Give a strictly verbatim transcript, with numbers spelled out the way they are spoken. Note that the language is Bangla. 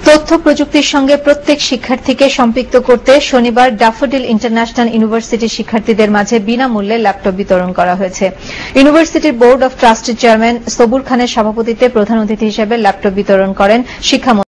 তথ্য প্রযুক্তির সঙ্গে প্রত্যেক শিক্ষার্থীকে সম্পৃক্ত করতে শনিবার ড্যাফোডিল ইন্টারন্যাশনাল ইউনিভার্সিটির শিক্ষার্থীদের মাঝে বিনামূল্যে ল্যাপটপ বিতরণ করা হয়েছে। ইউনিভার্সিটির বোর্ড অব ট্রাস্টির চেয়ারম্যান সবুর খানের সভাপতিত্বে প্রধান অতিথি হিসেবে ল্যাপটপ বিতরণ করেন শিক্ষা